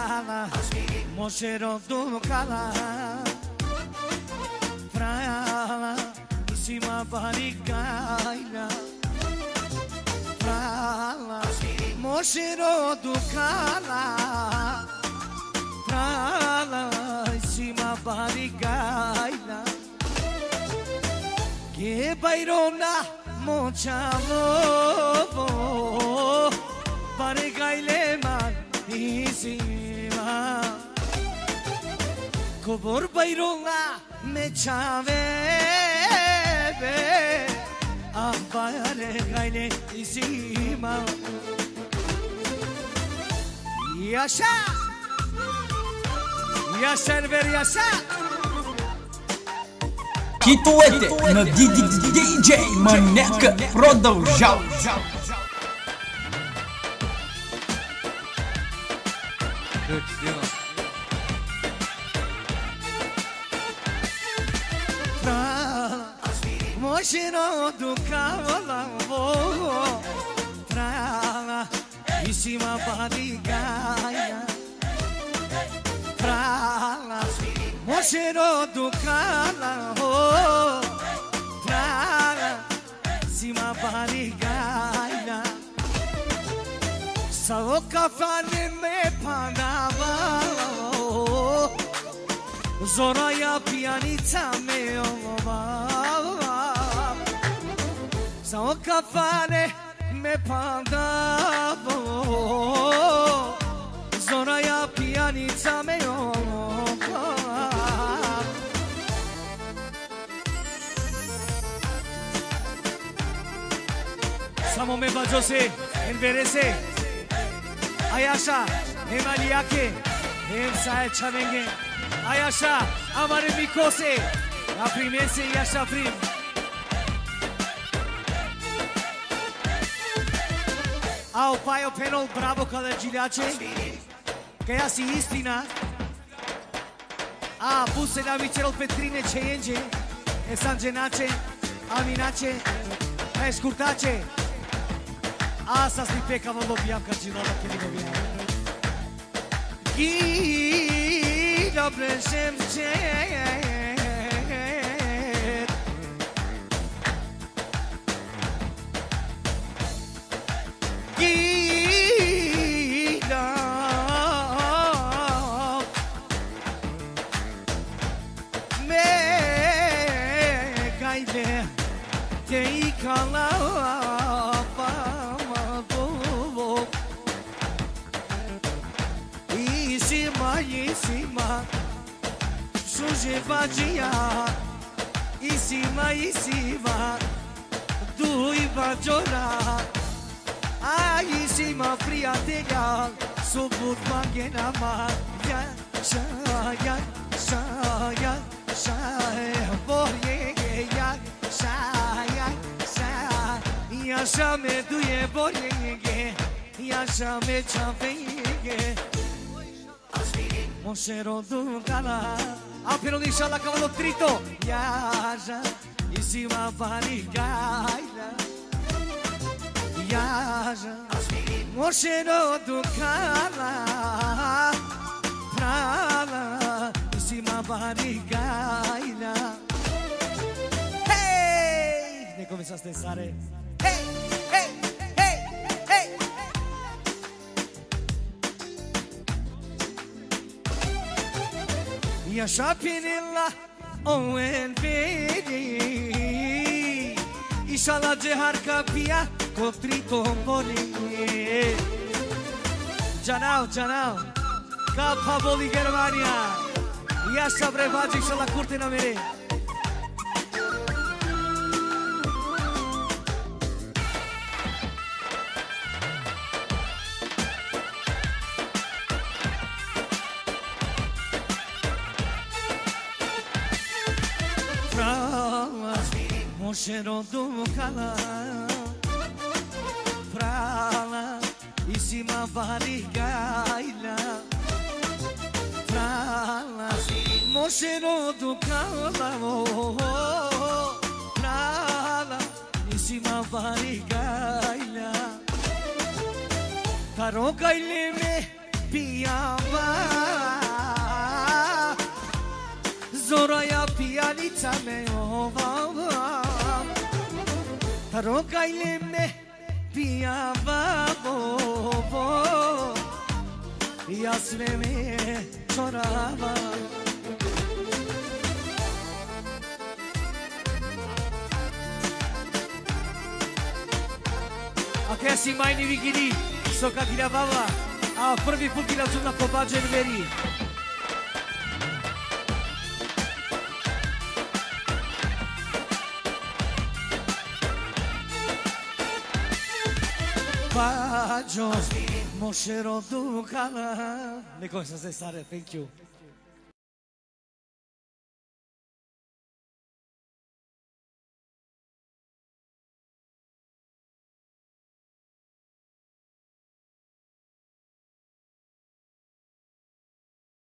frala, moșero do cala, frala, isima barigaila, frala, moșero do cala, frala, isima barigaila, que bairona mochamo, barigaile man isima, kobor bairona me chave, barigaile isima, yaşa, yaşa ver yaşa. Chituete na DJ Maneca Produção. Moșero do cala, frala, isima barigaia, frala, moșero do cala, frala, isima barigaia, sao kafane me panava, zoraya pianica me ova. Sao kafane me pandavo, zoraya pianica me ova. Samo me bajose, enverese, ayasha, hem aliyake, hem sae chavenge, ayasha, amare mikose, aprimense yasha prim. Ao pai o penul bravo kada gileace, că ea si istina. A puse na vicerul Petrine ceienge, e sangenace, aminace, e scurtace. Asta sti peca vă lobiam ca ginola che li lobiam. Gila blesem ce. Vadia, isima, duiva llorar. Ai, isima fria tegal, subut magena mar. Ya, ya, boye, ya, ya, me duye boye, ya, me chavenge. Moșero do cala. Apelul inșallah că vă trito. Iaja, isima barigaila. Iaja, moșero do cala, frala, isima barigaila. Hey! Ne começa a stensare. Hey! Hey! Hey! Hey! Yaşa pinillah o envedi, inşallah cehar kapıya koptrito boli. Canao, kapa boli Germania. Yaşa brevacı inşallah kurtena mere. Moșero do cala, frala, isima barigaila, frala, moșero do cala, frala, isima barigaila, tarogaile me pijava Zoraja pijanica me ova Rogajle me pijava Ja sve me čorava A kada si majni vigili So kad ila baba A prvi put ila tu na kobađen veri Bađo Moše rodu kala Nekoj sam se stare, thank you